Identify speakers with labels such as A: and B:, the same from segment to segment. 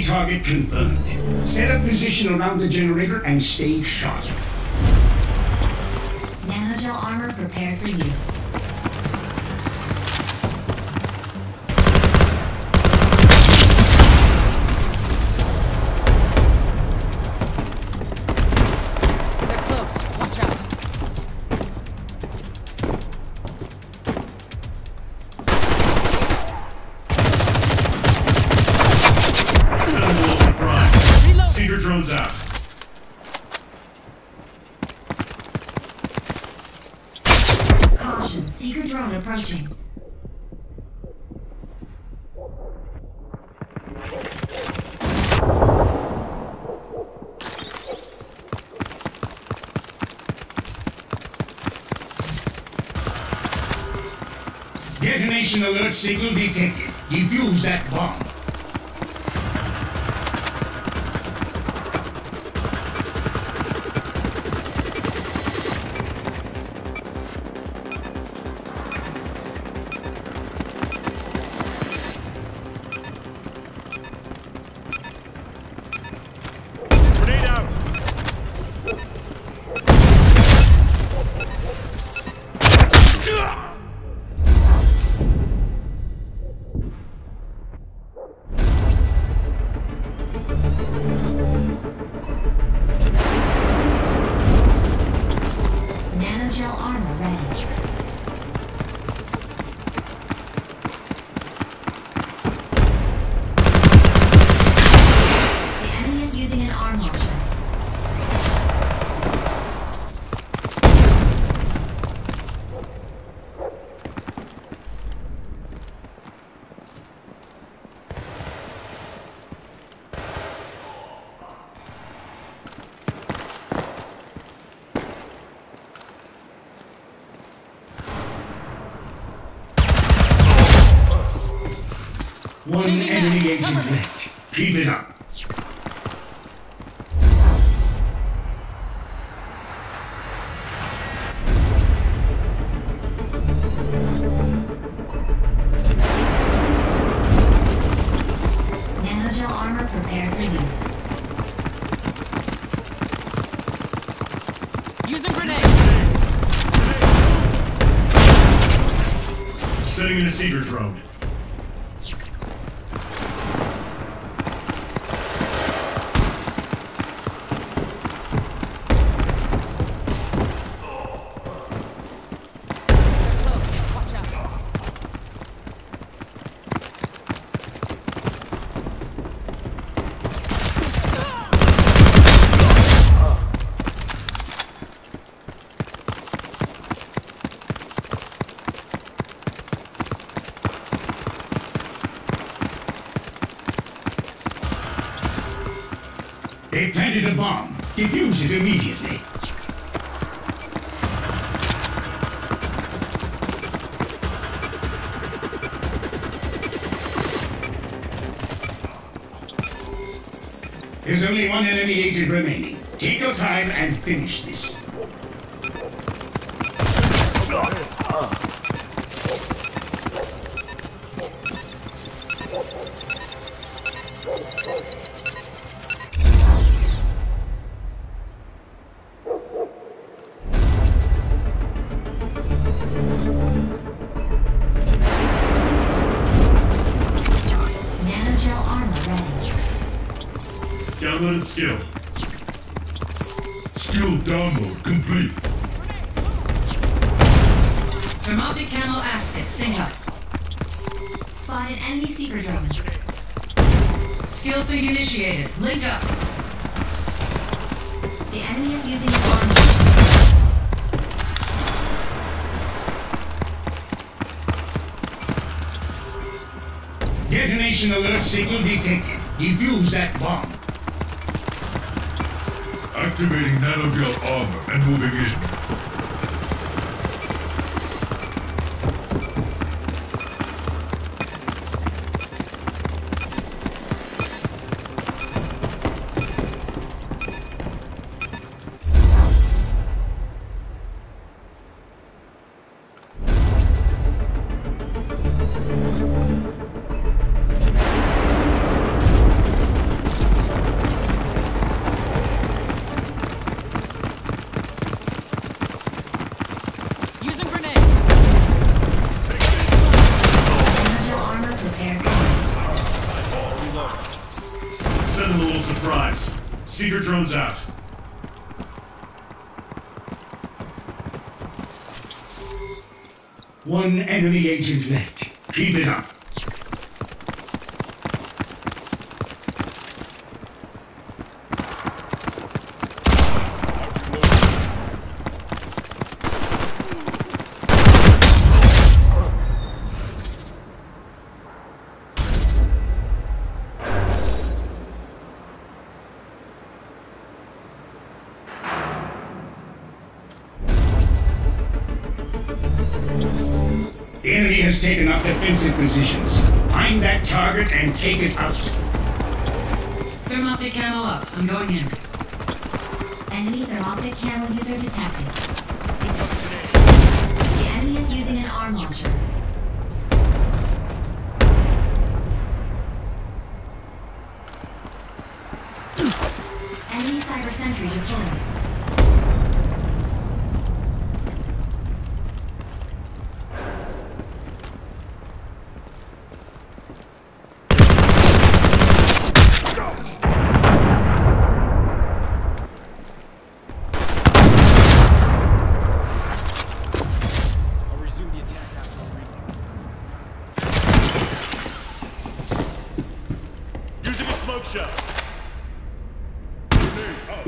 A: target confirmed. Set up position around the generator and stay sharp.
B: Nanogel armor prepared for use.
C: They're close. Watch out.
D: Set a little surprise.
C: Reload.
D: Seeker drones out.
B: Caution, Seeker drone approaching.
A: Detonation alert signal detected. Defuse that bomb.
D: Grenade out.
B: Nanogel armor ready. The enemy is using an arm launcher.
A: One
C: Changing
A: enemy
C: mag.
A: agent
C: Cover me.
A: left. Keep it up.
B: Nanogel armor prepared for use.
C: Using grenade.
D: Setting in a Seeker drone.
C: They're close. Watch out.
A: They planted a bomb. Defuse it immediately. There's only one enemy agent remaining. Take your time and finish this.
B: Nanogel armor ready.
D: Downloaded skill. Skill download complete.
B: Thermoptic camo active. Sync up. Spotted enemy Seeker drone. Skill sync initiated. Link up. The enemy is using an arm launcher.
A: Detonation alert signal detected. Defuse that bomb.
D: Activating nanogel armor and moving in. Seeker drone's out.
A: One enemy agent left. Keep it up. The enemy has taken up defensive positions. Find that target and take it out.
B: Thermoptic camo up. I'm going in.
E: Enemy thermoptic camo user detected. The enemy is using an arm launcher. Enemy cyber sentry deployed.
D: Smoke shot. Grenade out.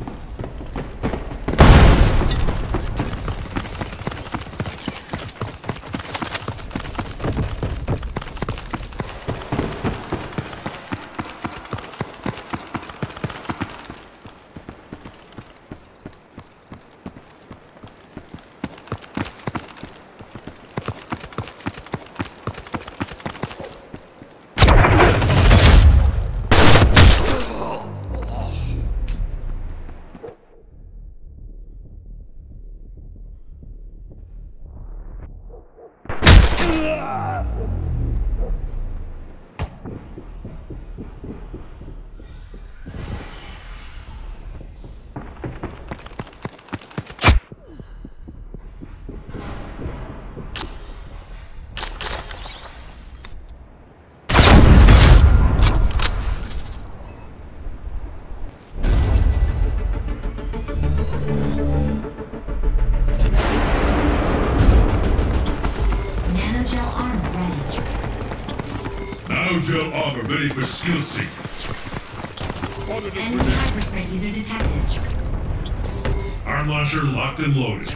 D: Nanogel armor ready for skill sync.
E: Enemy hyperspread user detected.
D: Arm launcher locked and loaded.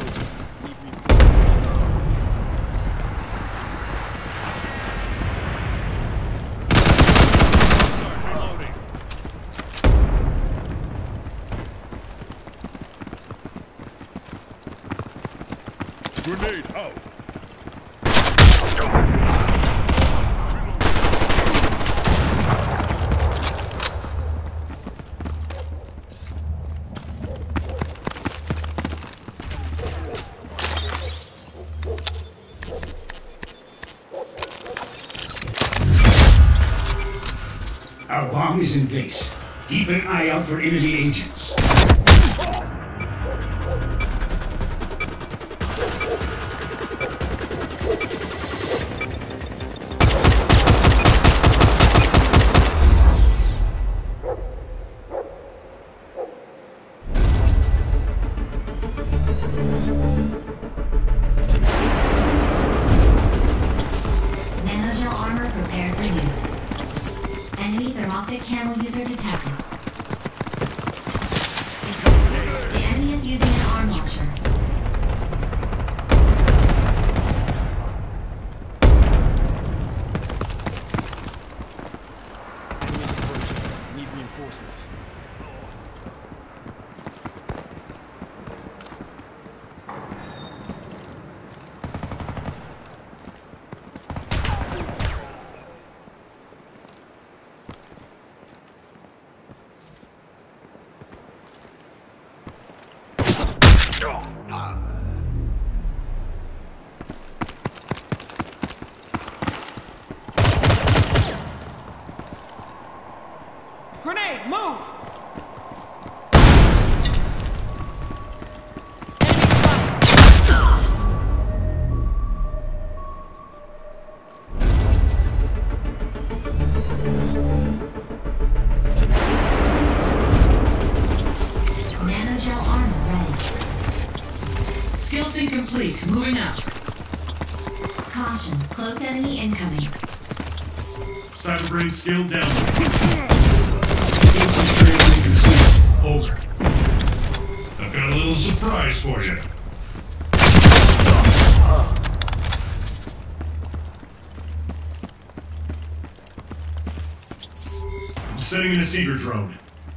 D: Grenade out.
A: Our bomb is in place. Keep an eye out for enemy agents.
E: Nanogel armor prepared for use. Enemy thermoptic camo user detected. The enemy is using an arm launcher.
F: Need reinforcements.
C: Grenade, move!
B: Moving out.
E: Caution, cloaked enemy incoming.
D: Cyberbrain skill down.
A: Safety training complete.
D: Over. I've got a little surprise for you. I'm sending in a seeker drone.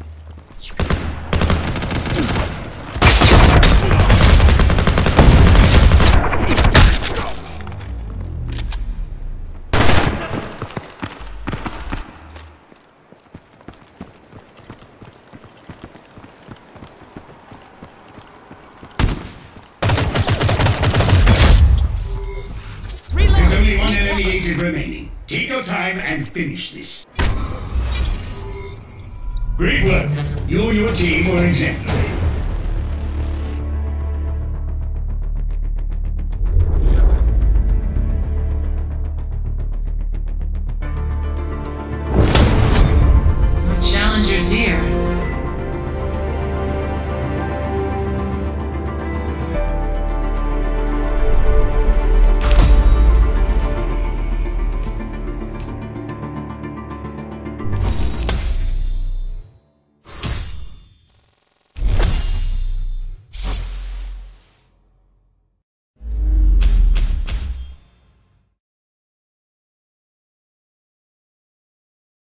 A: There's only one enemy agent remaining. Take your time and finish this. Great work. You and your team were exemplary.